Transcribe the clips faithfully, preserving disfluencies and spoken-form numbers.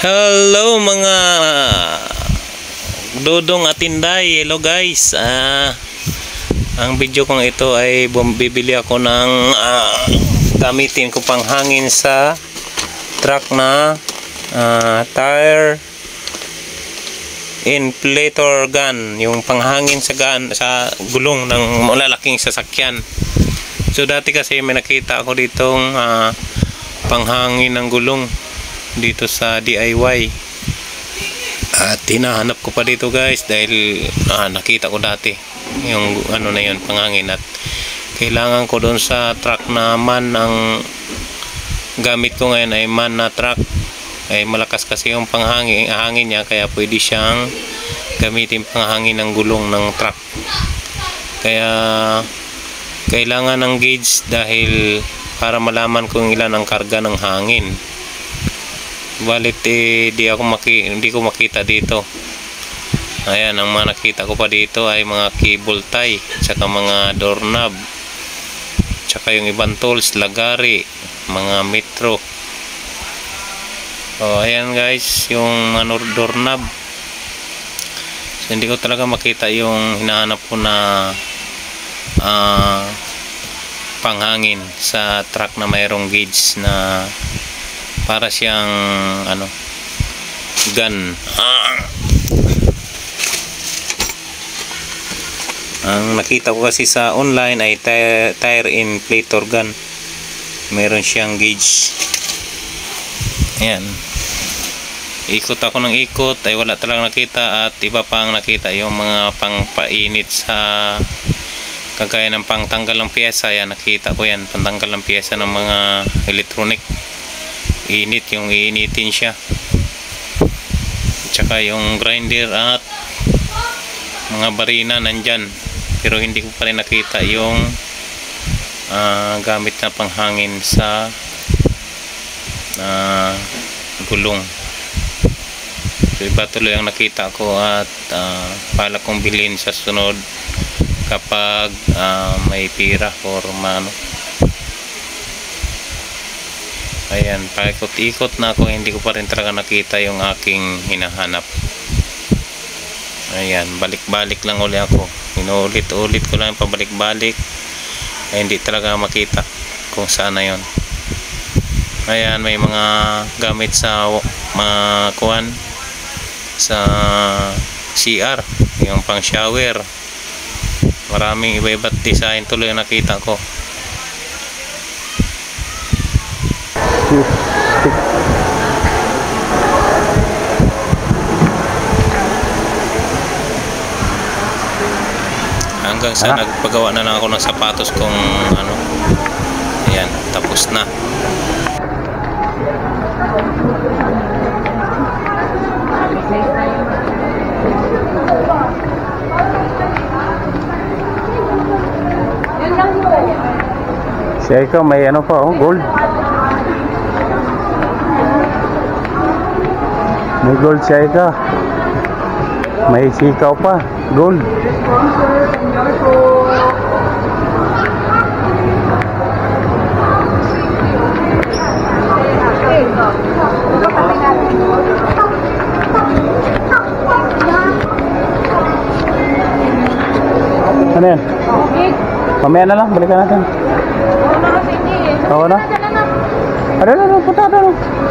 Hello mga dudong at tinday. Hello guys. Ah, ang video kong ito ay bumibili ako ng ah, gamitin ko pang hangin sa truck na ah, tire inflator gun, yung panghangin sa gun sa gulong ng malalaking sasakyan. So dati kasi may nakita ako ditong ah, panghangin ng gulong dito sa D I Y at hinahanap ko pa dito guys dahil ah, nakita ko dati yung ano na yun, panghangin, at kailangan ko doon sa truck na man. Ang gamit ko ngayon ay man na truck, ay malakas kasi yung panghangin hangin niya, kaya pwede siyang gamitin panghangin ng gulong ng truck. Kaya kailangan ng gauge dahil para malaman kung ilan ang karga ng hangin. Balit eh, di ako maki, hindi ko makita dito. Ayan, ang mga nakita ko pa dito ay mga cable tie, tsaka mga doorknob, tsaka yung ibang tools, lagari, mga metro. Oh, ayan guys, yung ano, doorknob. So, hindi ko talaga makita yung hinahanap ko na uh, panghangin sa truck na mayroong gauge na para siyang ano, gun. Ah. Ang nakita ko kasi sa online ay tire, tire inflator gun. Meron siyang gauge. Ayan. Ikot ako ng ikot ay wala talagang nakita, at iba pang nakita yung mga pangpainit sa kagaya ng pangtanggal ng piyesa. Ayan, nakita ko yan, pantanggal ng piyesa ng mga electronic. Init, yung iinitin siya, tsaka yung grinder at mga barina nandyan, pero hindi ko pa rin nakita yung uh, gamit na panghangin sa uh, gulong. So iba tuloy ang nakita ko, at uh, pala kong bilhin sa sunod kapag uh, may pira or mano. Ayan, paikot-ikot na ako, hindi ko pa rin talaga nakita yung aking hinahanap. Ayan, balik-balik lang uli ako. Inuulit-ulit ko lang, pabalik-balik. Ay hindi talaga makita kung saan na yun. Ayan, may mga gamit sa mga kuwan sa C R, yung pang shower. Maraming iba-iba't design tuloy yung nakita ko. Hanggang sa ah. nagpagawa na lang ako ng sapatos kung ano. Ayan, tapos na. Siya ikaw may ano pa, oh, gold. May gold siya ika. May sikaw pa. Gold. Ano yan? Mamaya na lang. Balikan natin. Oo na? Ano na? Ano? Punta na.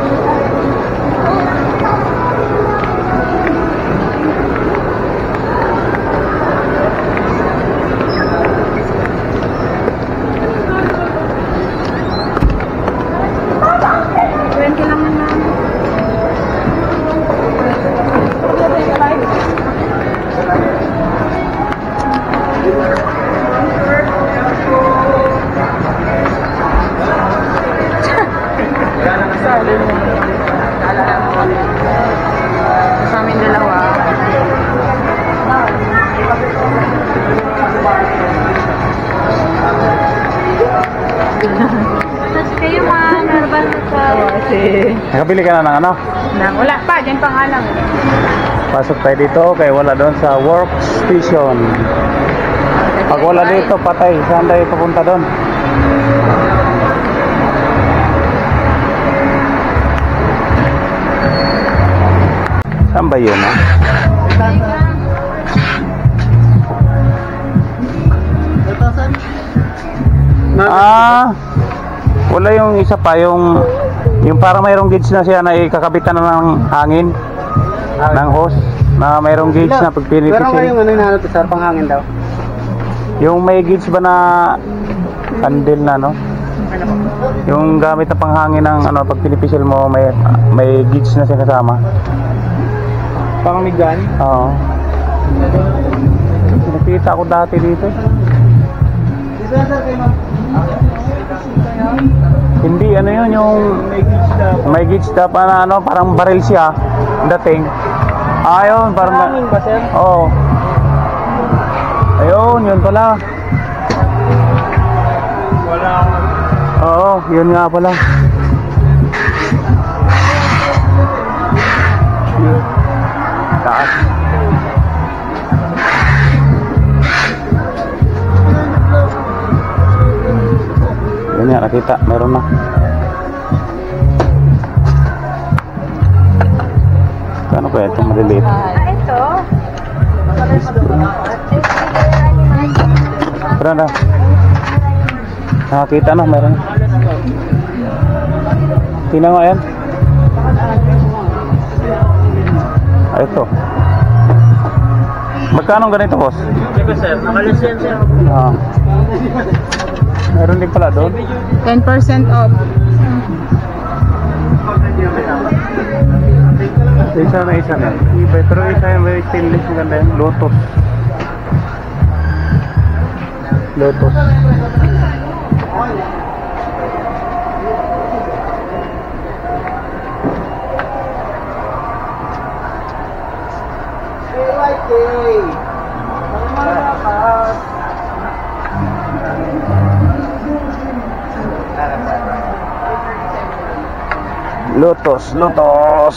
Sa amin dalawa. Tapos kayo mga normal na sa... Nakabili ka na ng ano? Na, wala pa, dyan pangalang. Pasok tayo dito, kaya wala doon sa workstation. Pag wala dito, patay. Saan tayo papunta doon? Saan ba yun, ah? Ah, wala yung isa pa, yung yung parang mayroong gauge na siya na ikakabitan na ng hangin ng hose na mayroong gauge na pag Pero pinipisil. ngayong ano na to sir, panghangin daw. Yung may gauge ba na candle na, no? Yung gamit na panghangin ng ano pag pinipisil mo may may gauge na siya kasama. Pangamigan. Oo. Nakita ko dati dito. Hindi ano yun yung may gauge na pa ano parang baril siya dating. Ayun parang Hangin ba sir? Oo. Ayun yun pala. Wala. Oo, yun nga pala. Taas. Yun nga, nakita. Meron na. Kano kaya ito maliliit? Ah, ito? Tara na. Nakakita na, meron. Tingnan mo yan. Ah, ito. Magkano ganito, boss? Sige sir, nakalisensya. Ah. Meron din pala doon. ten percent off. Isa na isa na. Iba, pero isa yung very stainless yung ganda yun. Lotus. Lotus. Lotus, Lotus.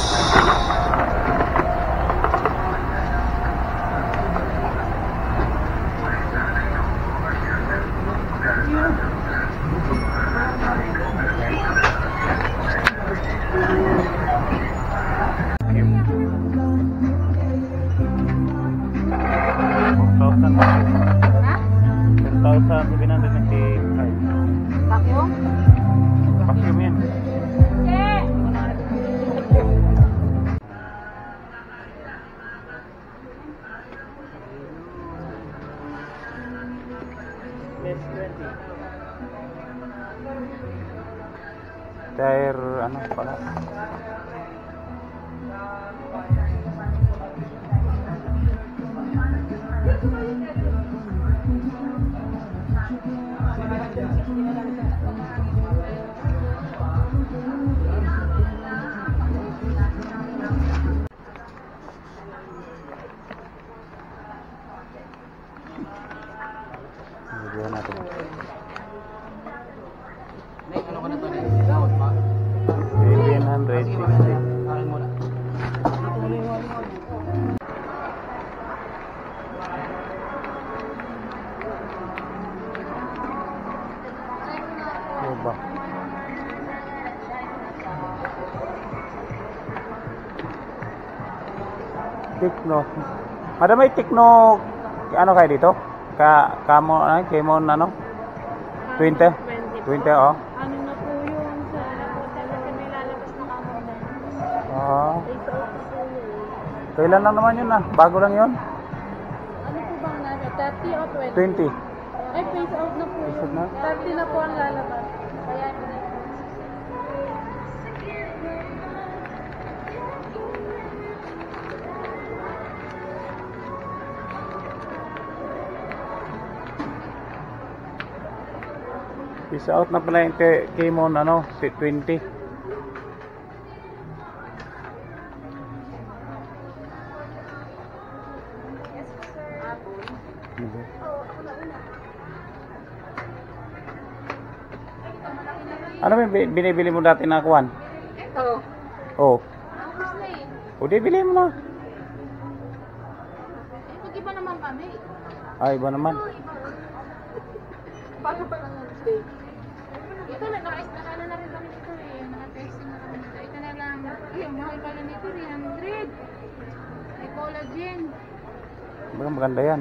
ten thousand seven hundred ninety-five. Vacuum? Vacuum yan. Tire ano pala? Video natin. seven hundred sixty. Coba. Tekno. Ada may Tekno ano kayo dito? Ka kamo ano, Kemon ano? twenty? twenty oh. Ano na po yung sa hotel na may lalabas na kamo na. Ah. Face off po yun. Kailan lang naman yun ah? Bago lang yun? Ano po bang nasa? thirty o twenty? twenty. Ay, face out na po. Face out na? thirty na po ang lalabas. Kaya Peace out na pala yung kay Kemon ano, si twenty. Ano ba yung bi- binibili mo dati na kuwan? ito. Oh. Tapos na eh. O di bili mo na. Eh, mag-iba naman kami. Ay, iba naman. Paano pa lang ang stay? Ito na, naka- nakala na rin kami dito eh. Naka-testing na kami dito. Ito na lang. Ay, ang mahal pala nito, three hundred. Collagen. Baga maganda yan.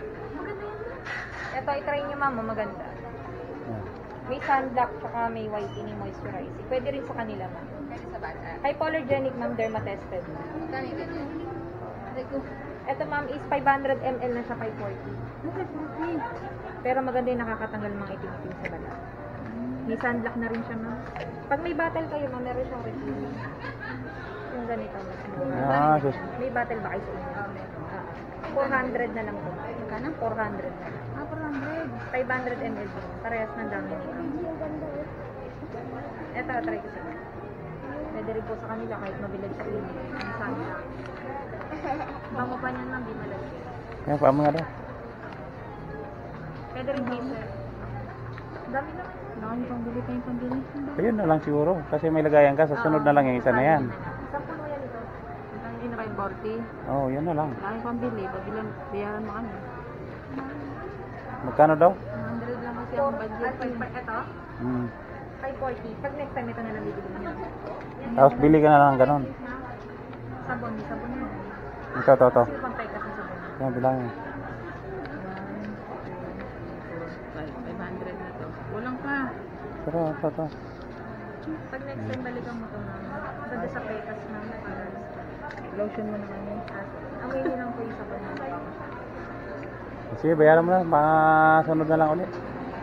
Ito, i-try niyo ma'am, maganda. Yan. May sunblock, tsaka may whitening moisturizing. Pwede rin sa kanila ma'am. Pwede sa bata. Hypoallergenic ma'am, dermatested. Magkano yun? Ito ma'am is five hundred milliliters na siya, five forty. Pero maganda yung nakakatanggal mga itim-itim sa balat. May sunblock na rin siya ma'am. Pag may bottle kayo ma'am, meron siyang review. Yung ganito mas mura. Ah, sus. May bottle ba kayo sa inyo? Ah, four hundred na lang po. Magkano? four hundred na lang. Ah, four hundred. five hundred milliliters din. Parehas ng dami nito. Ito, try ko sa inyo. Pwede rin po sa kanila kahit mabilad sa clinic. Ang sunblock. Bango pa niyan ma'am, di malagay. Kaya pa mga daw. Pwede rin hazel. Dami naman. Dami pang bili tayong pambili. Ayun na lang siguro. Kasi may lagayan ka. Sa sunod na lang yung isa na yan. Saan po yan ito? Ang yun na kayo forty. Oo, oh, yan na lang. Dami pang bili. Pabilan, bayaran mo kami. Magkano daw? one hundred lang kasi ang budget. Ito? Hmm. five forty. Pag next time ito na lang bibili mo. Tapos bili ka na lang ganon. Sabon, may sabon yun. Ito, ito, ito. Sino pang pay kasi sabon? Yan, bilangin. five hundred na to. Kulang pa. Ito, ito, ito. Pag next time balikan mo to na. Ganda sa pekas na. Lotion mo na kami. Amoy nyo lang po yung sabon na. Sige, bayaran mo na. Baka sunod na lang ulit.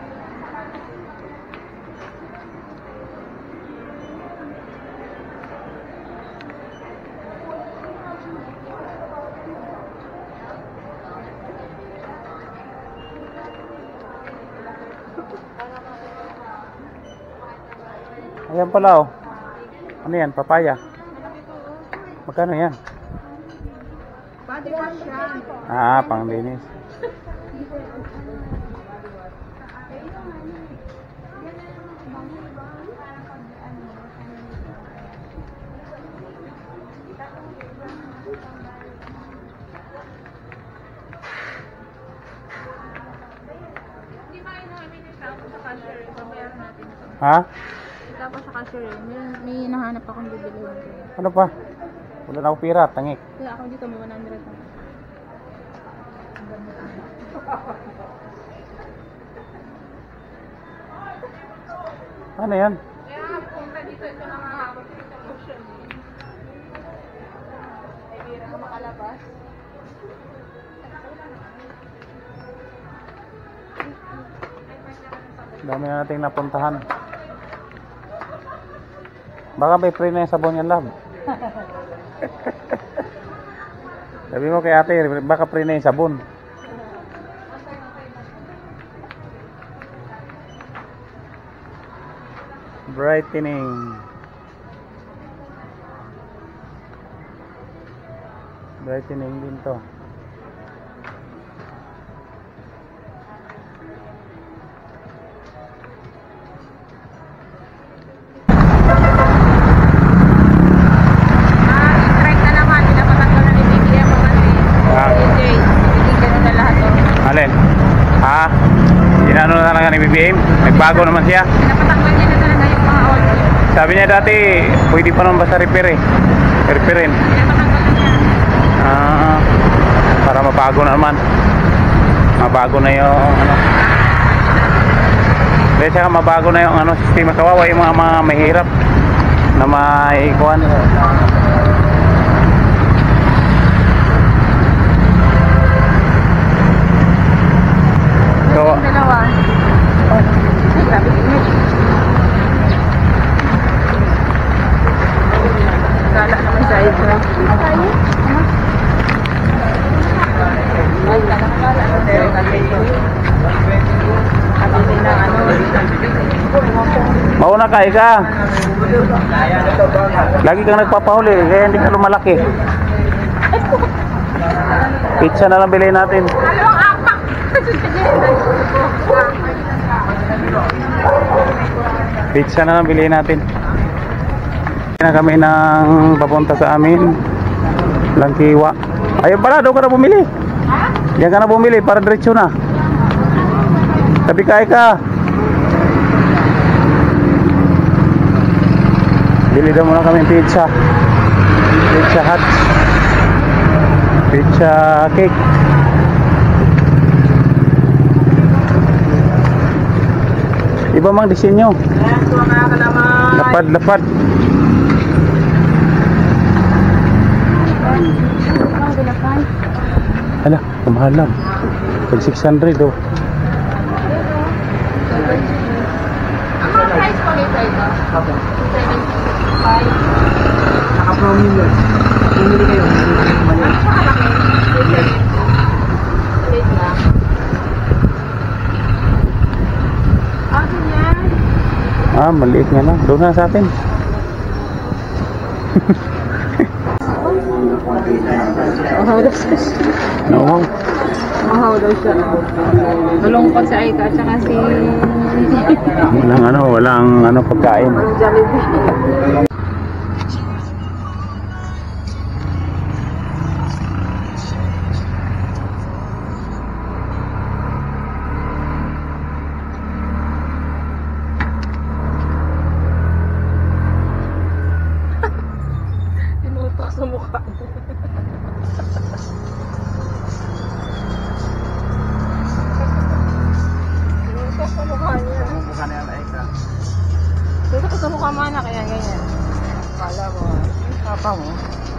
Ayan pala oh. Ano yan? Papaya. Magkano yan? Body wash yan. Ah, panglinis. Hindi ba yun namin yung tapos sa cashier? Babayaran natin ito. Ha? Tapos sa cashier, may, may nahanap akong bibili yun. Ano pa? Wala na ako pira, tangik. Kaya ako dito may one hundred na. Ano yan? Kaya punta dito ito na mahapon dito lotion. Ay, bira ka makalabas. Dami na nating napuntahan. Baka may free na yung sabon yan, love. Sabi mo kay ate, baka free na yung sabon. Brightening. Brightening din to. Strike na naman, pinapatanggal na ni B B M ang ano eh. Ah. D J, hindi ganun na lahat oh. Alin? Ha? Inano na lang ni B B M? Nagbago naman siya. Pinapatanggal niya na talaga yung mga audio. Sabi niya dati, pwede pa naman basta repair eh. Repairin. Pinapatanggal na niya. Ah, para mabago na naman. Mabago na yung ano. Kaya saka mabago na yung ano, sistema. Kawawa yung mga, mga mahirap na maikuhan. So, Yung dalawa. Ay, sabi ko yun. Gala naman sa ito. Ay, gala-gala. Pero kasi ito. Sabi nila, ano, mauna ka, ika. Lagi kang nagpapahuli, kaya hindi ka lumalaki. Pizza na lang bilhin natin. dalawang apak! Pizza na lang bilhin natin. Na kami ng papunta sa amin. Langkiwa. Ayun pala, doon ka na bumili. Diyan ka na bumili para diretso na. Sabi ka, ika. Bili daw muna kami pizza. Pizza Hut. Pizza cake. Iba mang disenyo. Lapad-lapad. Hala, kamahal lang. Pag six hundred oh. Ang price po nito ito? seventy-five. Naka-promo yun. Bumili kayo. Ang kalaki. Wait lang. Ah, ganyan. Ah, maliit nga lang. Doon na sa atin. Mahaw daw siya. Oo. Mahaw daw siya. Malungkot sa Aika at saka si... Walang ano, walang ano pagkain. Jollibee. Tinutok sa mukha. Tinutok sa mukha niya. Mukha na yung Aika. Tinutok sa mukha mana kaya ganyan. Kala mo. Papa mo.